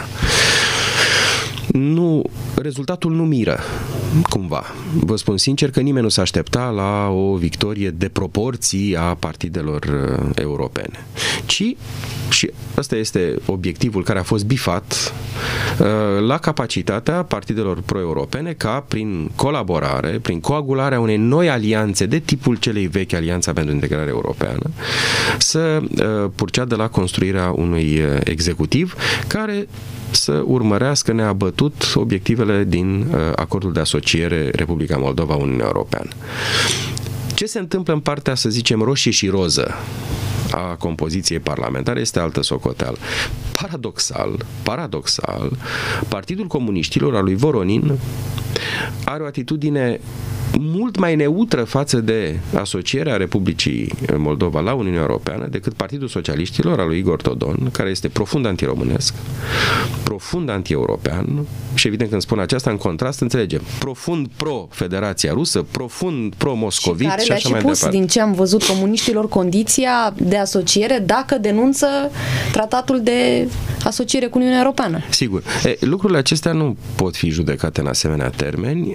Rezultatul nu miră, cumva. Vă spun sincer că nimeni nu se aștepta la o victorie de proporții a partidelor europene. Și ăsta este obiectivul care a fost bifat la capacitatea partidelor pro-europene ca prin colaborare, prin coagularea unei noi alianțe de tipul celei vechi, Alianța pentru Integrare Europeană, să purceadă la construirea unui executiv care să urmărească neabătut obiectivele din acordul de asociere Republica Moldova-Uniunea Europeană. Ce se întâmplă în partea, să zicem, roșie și roză a compoziției parlamentare este altă socoteală. Paradoxal, Partidul Comuniștilor al lui Voronin are o atitudine mult mai neutră față de asocierea Republicii Moldova la Uniunea Europeană decât Partidul Socialiștilor al lui Igor Dodon, care este profund antiromânesc, profund anti-european și evident când spun aceasta în contrast înțelegem profund pro-Federația Rusă, profund pro-moscovit și așa mai departe. Și din ce am văzut comuniștilor condiția de asociere dacă denunță tratatul de asociere cu Uniunea Europeană. Sigur. Lucrurile acestea nu pot fi judecate în asemenea termeni.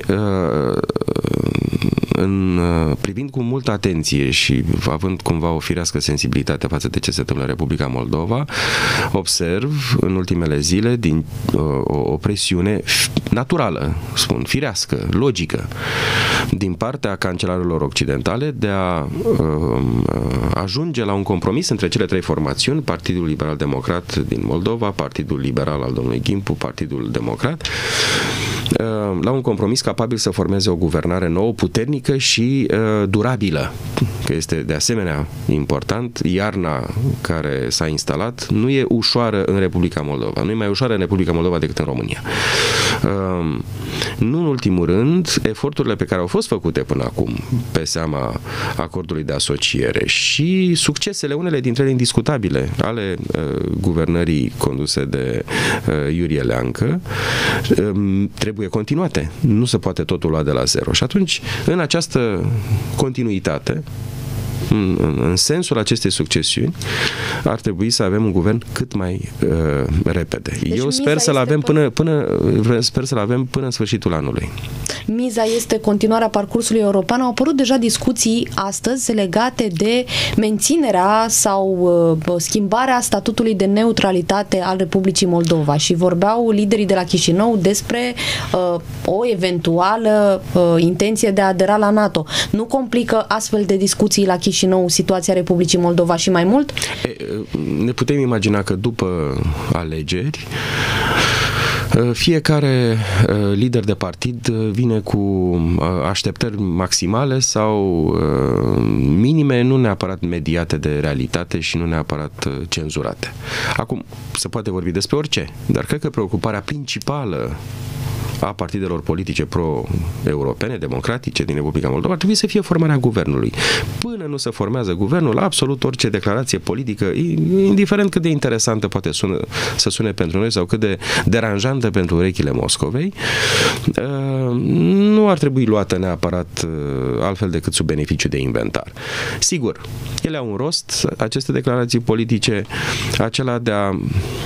Privind cu multă atenție și având cumva o firească sensibilitate față de ce se întâmplă în Republica Moldova, observ în ultimele zile o presiune naturală, spun, firească, logică, din partea cancelarilor occidentale de a ajunge la un compromis între cele trei formațiuni, Partidul Liberal Democrat din Moldova, Partidul Liberal al domnului Gimpu, Partidul Democrat, la un compromis capabil să formeze o guvernare nouă, puternică și durabilă, că este de asemenea important. Iarna care s-a instalat nu e ușoară în Republica Moldova. Nu e mai ușoară în Republica Moldova decât în România. Nu în ultimul rând, eforturile pe care au fost făcute până acum pe seama acordului de asociere și succesele, unele dintre ele indiscutabile, ale guvernării conduse de Iurie Leancă, trebuie continuate. Nu se poate totul lua de la zero. Și atunci, în această continuitate, în sensul acestei succesiuni, ar trebui să avem un guvern cât mai repede. Deci eu sper să-l avem până în sfârșitul anului. Miza este continuarea parcursului european. Au apărut deja discuții astăzi legate de menținerea sau schimbarea statutului de neutralitate al Republicii Moldova și vorbeau liderii de la Chișinău despre o eventuală intenție de a adera la NATO. Nu complică astfel de discuții la Chișinău situația Republicii Moldova și mai mult? Ne putem imagina că după alegeri fiecare lider de partid vine cu așteptări maximale sau minime, nu neapărat mediate de realitate și nu neapărat cenzurate. Acum, se poate vorbi despre orice, dar cred că preocuparea principală a partidelor politice pro-europene, democratice din Republica Moldova, ar trebui să fie formarea guvernului. Până nu se formează guvernul, absolut orice declarație politică, indiferent cât de interesantă poate să sune pentru noi sau cât de deranjantă pentru urechile Moscovei, nu ar trebui luată neapărat altfel decât sub beneficiu de inventar. Sigur, ele au un rost, aceste declarații politice, acela de a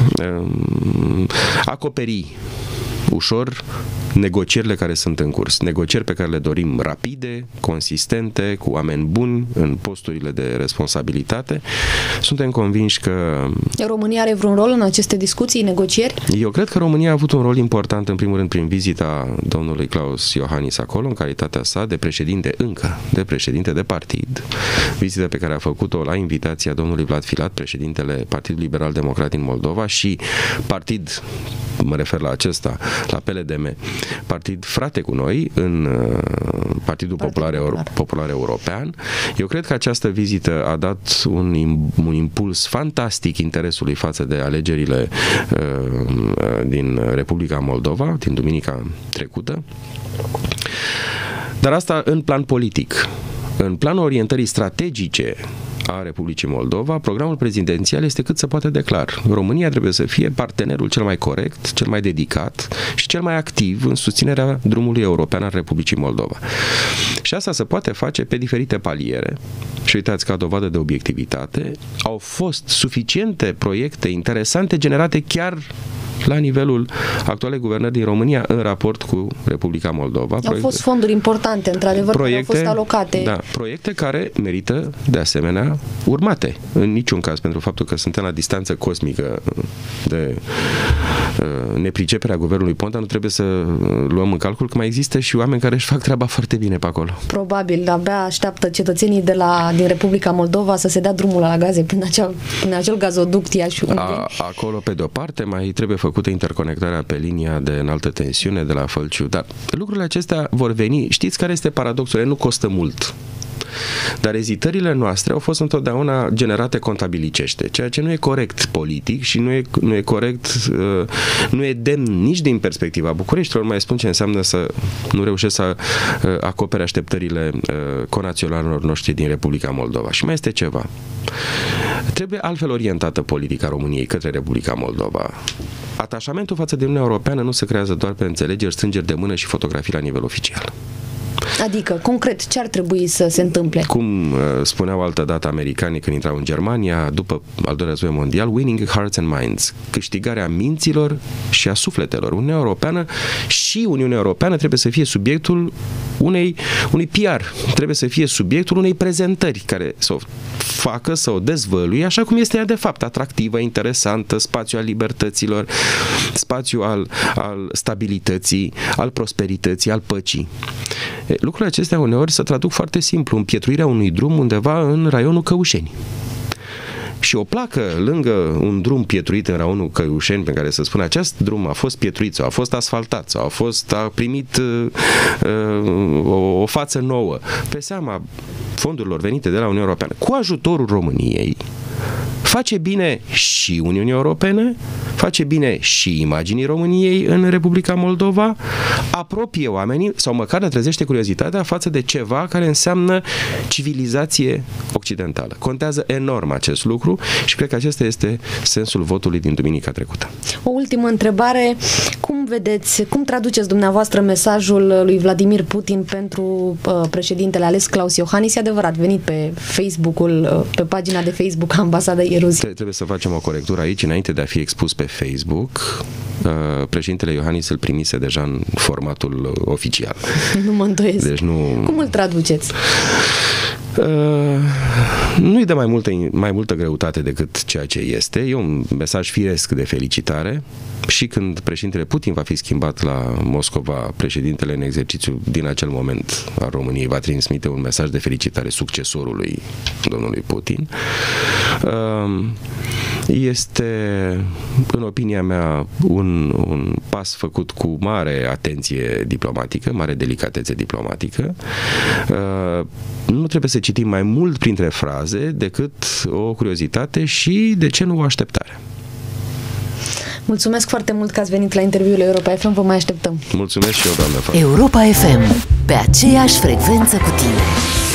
acoperi ușor negocierile care sunt în curs. Negocieri pe care le dorim rapide, consistente, cu oameni buni în posturile de responsabilitate. Suntem convinși că România are vreun rol în aceste discuții, negocieri? Eu cred că România a avut un rol important, în primul rând, prin vizita domnului Klaus Iohannis acolo, în calitatea sa de președinte de partid. Vizită pe care a făcut-o la invitația domnului Vlad Filat, președintele Partidului Liberal Democrat din Moldova și partid, mă refer la acesta, la PLDM, partid frate cu noi în Partidul Popular European. Eu cred că această vizită a dat un impuls fantastic interesului față de alegerile din Republica Moldova, din duminica trecută. Dar asta în plan politic. În planul orientării strategice a Republicii Moldova, programul prezidențial este cât se poate de clar. România trebuie să fie partenerul cel mai corect, cel mai dedicat și cel mai activ în susținerea drumului european al Republicii Moldova. Și asta se poate face pe diferite paliere. Și uitați, ca dovadă de obiectivitate, au fost suficiente proiecte interesante generate chiar la nivelul actualei guvernări din România în raport cu Republica Moldova. Au fost fonduri importante, într-adevăr, care au fost alocate. Da, proiecte care merită, de asemenea, urmate. În niciun caz, pentru faptul că suntem la distanță cosmică de nepriceperea guvernului Ponta, nu trebuie să luăm în calcul că mai există și oameni care își fac treaba foarte bine pe acolo. Probabil, abia așteaptă cetățenii din Republica Moldova să se dea drumul la gaze prin acel gazoduct acolo, pe de-o parte, mai trebuie făcută interconectarea pe linia de înaltă tensiune de la Fălciu, dar lucrurile acestea vor veni. Știți care este paradoxul? Ele nu costă mult. Dar ezitările noastre au fost întotdeauna generate contabilicește, ceea ce nu e corect politic și nu e corect, nu e demn nici din perspectiva Bucureștilor. Mai spun ce înseamnă să nu reușesc să acopere așteptările conaționalilor noștri din Republica Moldova. Și mai este ceva. Trebuie altfel orientată politica României către Republica Moldova. Atașamentul față de Uniunea Europeană nu se creează doar pe înțelegeri, strângeri de mână și fotografii la nivel oficial. Adică, concret, ce ar trebui să se întâmple? Cum spuneau altădată americanii când intrau în Germania, după al doilea război mondial, winning hearts and minds, câștigarea minților și a sufletelor. Uniunea Europeană trebuie să fie subiectul unui PR, trebuie să fie subiectul unei prezentări care să o facă, să o dezvăluie așa cum este ea de fapt, atractivă, interesantă, spațiu al libertăților, spațiu al stabilității, al prosperității, al păcii. Lucrurile acestea uneori se traduc foarte simplu, împietruirea unui drum undeva în raionul Căușeni. Și o placă lângă un drum pietruit în raionul Căușeni, pe care să spună acest drum a fost pietruit sau a fost asfaltat sau a primit o față nouă pe seama fondurilor venite de la Uniunea Europeană, cu ajutorul României, face bine și Uniunii Europene, face bine și imaginii României în Republica Moldova, apropie oamenii sau măcar le trezește curiozitatea față de ceva care înseamnă civilizație occidentală. Contează enorm acest lucru și cred că acesta este sensul votului din duminica trecută. O ultimă întrebare. Cum traduceți dumneavoastră mesajul lui Vladimir Putin pentru președintele ales Klaus Iohannis? E adevărat, venit pe pe pagina de Facebook a Ambasadei Rusiei. Trebuie să facem o corectură aici, înainte de a fi expus pe Facebook. Președintele Iohannis îl primise deja în formatul oficial. Nu mă îndoiesc. Deci nu... Cum îl traduceți? Nu-i dă mai multă greutate decât ceea ce este. E un mesaj firesc de felicitare și când președintele Putin va fi schimbat la Moscova, președintele în exercițiu din acel moment al României va transmite un mesaj de felicitare succesorului domnului Putin. Este, în opinia mea, un pas făcut cu mare atenție diplomatică, mare delicatețe diplomatică. Nu trebuie să citim mai mult printre fraze decât o curiozitate și, de ce nu, o așteptare. Mulțumesc foarte mult că ați venit la interviul Europa FM, vă mai așteptăm. Mulțumesc și eu, doamnă. Europa FM, pe aceeași frecvență cu tine.